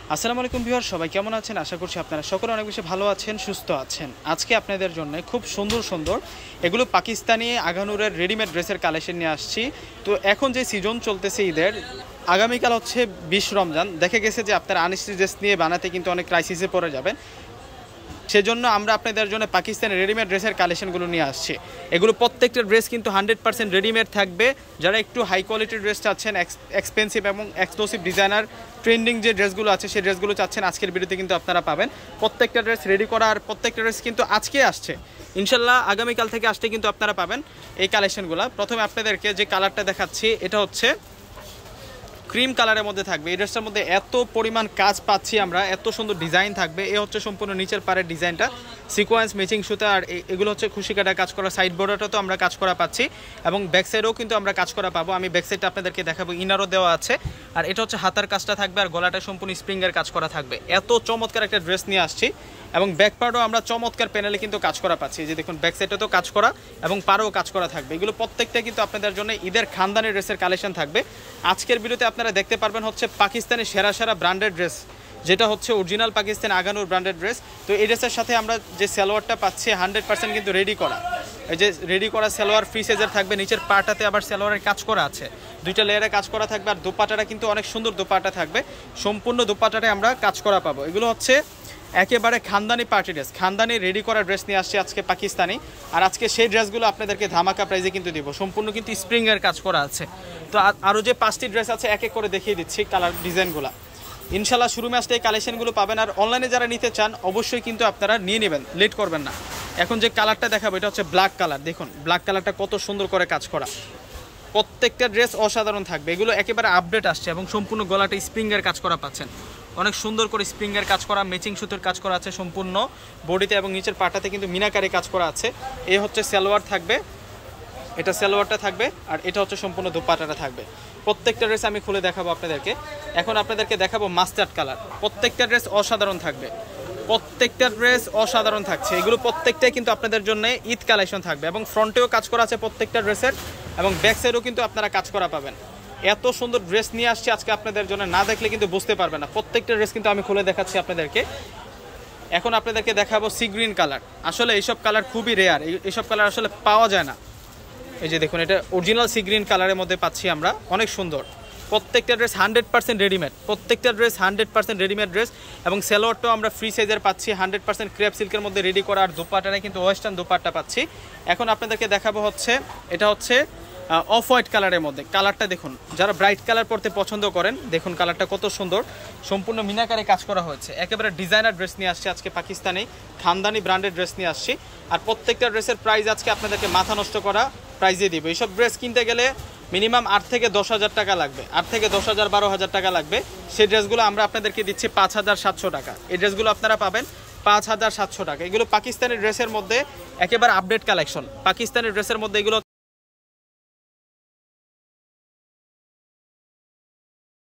আসসালামু আলাইকুম ভিউয়ার, সবাই কেমন আছেন? আশা করছি আপনারা সকলে অনেক বেশি ভালো আছেন, সুস্থ আছেন। আজকে আপনাদের জন্য খুব সুন্দর সুন্দর এগুলো পাকিস্তানি আগানুরের রেডিমেড ড্রেসের কালেকশন নিয়ে আসছি। তো এখন যে সিজন চলতেছে ঈদের, আগামীকাল হচ্ছে 20 রমজান, দেখে গেছে যে আপনারা আনস্টিচ ড্রেস নিয়ে বানাতে কিন্তু অনেক ক্রাইসিসে পড়ে যাবেন। সেজন্য আমরা আপনাদের জন্য পাকিস্তানের রেডিমেড ড্রেসের কালেকশনগুলো নিয়ে আসছি। এগুলো প্রত্যেকটা ড্রেস কিন্তু 100% রেডিমেড থাকবে। যারা একটু হাই কোয়ালিটির ড্রেস চাচ্ছেন, এক্সপেন্সিভ এবং এক্সক্লুসিভ ডিজাইনার ট্রেন্ডিং যে ড্রেসগুলো আছে সেই ড্রেসগুলো চাচ্ছেন, আজকের ভিডিওতে কিন্তু আপনারা পাবেন। প্রত্যেকটা ড্রেস রেডি করা, আর প্রত্যেকটা ড্রেস কিন্তু আজকে আসছে, ইনশাল্লাহ আগামীকাল থেকে আসতে কিন্তু আপনারা পাবেন এই কালেকশনগুলো। প্রথমে আপনাদেরকে যে কালারটা দেখাচ্ছি, এটা হচ্ছে ক্রিম কালারের মধ্যে থাকবে। এই ড্রেসটার মধ্যে এত পরিমাণ কাজ পাচ্ছি আমরা, এত সুন্দর ডিজাইন থাকবে। এ হচ্ছে সম্পূর্ণ নিচের পাড়ের ডিজাইনটা, সিকোয়েন্স ম্যাচিং সুতা, আর এগুলো হচ্ছে খুশি কাটা কাজ করা। সাইড বর্ডারটা তো আমরা কাজ করা পাচ্ছি, এবং ব্যাক সাইডেও কিন্তু আমরা কাজ করা পাবো। আমি ব্যাক সাইডটা আপনাদেরকে দেখাবো, ইনারও দেওয়া আছে। আর এটা হচ্ছে হাতার কাজটা থাকবে, আর গলাটা সম্পূর্ণ স্প্রিংয়ের কাজ করা থাকবে। এত চমৎকার একটা ড্রেস নিয়ে আসছি, এবং ব্যাক পার্টও আমরা চমৎকার প্যানেলে কিন্তু কাজ করা পাচ্ছি। যে দেখুন, ব্যাক সাইডে তো কাজ করা এবং পাড়েও কাজ করা থাকবে। এগুলো প্রত্যেকটা কিন্তু আপনাদের জন্য ঈদের খানদানি ড্রেসের কালেকশন থাকবে। আজকের ভিডিওতে আপনারা দেখতে পারবেন হচ্ছে পাকিস্তানের সেরা সেরা ব্র্যান্ডেড ড্রেস, যেটা হচ্ছে original Pakistan Agha Noor branded dress. তো এই ড্রেসের সাথে আমরা যে সালোয়ারটা পাচ্ছি 100% কিন্তু রেডি করা। এই যে রেডি করা সালোয়ার ফ্রি সাইজের থাকবে, নিচের পাটাতে আবার সালোয়ারের কাজ করা আছে, দুইটা লেয়ারে কাজ করা থাকবে। আর দোপাটাটা কিন্তু অনেক সুন্দর দোপাটা থাকবে, সম্পূর্ণ দোপাটাতে আমরা কাজ করা পাবো। এগুলো হচ্ছে একেবারে খানদানি পার্টি ড্রেস, খানদানি রেডি করা ড্রেস নিয়ে আসছে আজকে পাকিস্তানি। আর আজকে সেই ড্রেসগুলো আপনাদেরকে ধামাকা প্রাইজে কিন্তু দিব, সম্পূর্ণ কিন্তু স্প্রিংয়ের কাজ করা আছে। তো আরও যে 5টি ড্রেস আছে এক এক করে দেখিয়ে দিচ্ছি কালার ডিজাইনগুলো। ইনশাল্লাহ শুরু মাসে এই কালেকশনগুলো পাবেন। আর অনলাইনে যারা নিতে চান অবশ্যই কিন্তু আপনারা নিয়ে নেবেন, লেট করবেন না। এখন যে কালারটা দেখাবো, এটা হচ্ছে ব্ল্যাক কালার। দেখুন ব্ল্যাক কালারটা কত সুন্দর করে কাজ করা। প্রত্যেকটা ড্রেস অসাধারণ থাকবে। এগুলো একেবারে আপডেট আসছে, এবং সম্পূর্ণ গলাটা স্প্রিংয়ের কাজ করা পাচ্ছেন। অনেক সুন্দর করে স্প্রিংয়ের কাজ করা, ম্যাচিং সুতোর কাজ করা আছে সম্পূর্ণ বডিতে, এবং নিচের পাটাতে কিন্তু মিনাকারি কাজ করা আছে। এই হচ্ছে সালোয়ার থাকবে, এটা সালোয়ারটা থাকবে, আর এটা হচ্ছে সম্পূর্ণ দোপাট্টাটা থাকবে। প্রত্যেকটা ড্রেস আমি খুলে দেখাবো আপনাদেরকে। এখন আপনাদেরকে দেখাবো মাস্টার্ড কালার। প্রত্যেকটা ড্রেস অসাধারণ থাকবে, প্রত্যেকটা ড্রেস অসাধারণ থাকছে। এগুলো প্রত্যেকটাই কিন্তু আপনাদের জন্য ঈদ কালেকশন থাকবে, এবং ফ্রন্টেও কাজ করা আছে প্রত্যেকটা ড্রেসের, এবং ব্যাক সাইডেও কিন্তু আপনারা কাজ করা পাবেন। এত সুন্দর ড্রেস নিয়ে আসছি আজকে আপনাদের জন্য, না দেখলে কিন্তু বুঝতে পারবেন না। প্রত্যেকটা ড্রেস কিন্তু আমি খুলে দেখাচ্ছি আপনাদেরকে। এখন আপনাদেরকে দেখাবো সি গ্রিন কালার। আসলে এইসব কালার খুবই রেয়ার, এইসব কালার আসলে পাওয়া যায় না। এই যে দেখুন, এটা অরিজিনাল সি গ্রিন কালারের মধ্যে পাচ্ছি আমরা, অনেক সুন্দর। প্রত্যেকটা ড্রেস 100% রেডিমেড, প্রত্যেকটা ড্রেস 100% রেডিমেড ড্রেস, এবং সালোয়ারটাও আমরা ফ্রি সাইজের পাচ্ছি, 100% ক্রেপ সিল্কের মধ্যে রেডি করা। আর দোপাট্টাটা কিন্তু ওয়েস্টার্ন দোপাট্টা পাচ্ছি। এখন আপনাদেরকে দেখাবো হচ্ছে, এটা হচ্ছে অফ হোয়াইট কালারের মধ্যে। কালারটা দেখুন, যারা ব্রাইট কালার পরতে পছন্দ করেন, দেখুন কালারটা কত সুন্দর, সম্পূর্ণ মিনাকারে কাজ করা হয়েছে। একেবারে ডিজাইনার ড্রেস নিয়ে আসছে আজকে পাকিস্তানি খানদানি ব্র্যান্ডেড ড্রেস নিয়ে আসছি। আর প্রত্যেকটা ড্রেসের প্রাইস আজকে আপনাদেরকে মাথা নষ্ট করা প্রাইজে দিব। এইসব ড্রেস কিনতে গেলে মিনিমাম 8 থেকে 10,000 টাকা লাগবে, 8 থেকে 10,000 12,000 টাকা লাগবে। সেই ড্রেসগুলো আমরা আপনাদেরকে দিচ্ছি 5,700 টাকা। এই ড্রেসগুলো আপনারা পাবেন 5,700 টাকা। এগুলো পাকিস্তানি ড্রেসের মধ্যে একেবারে আপডেট কালেকশন। পাকিস্তানি ড্রেসের মধ্যে এগুলো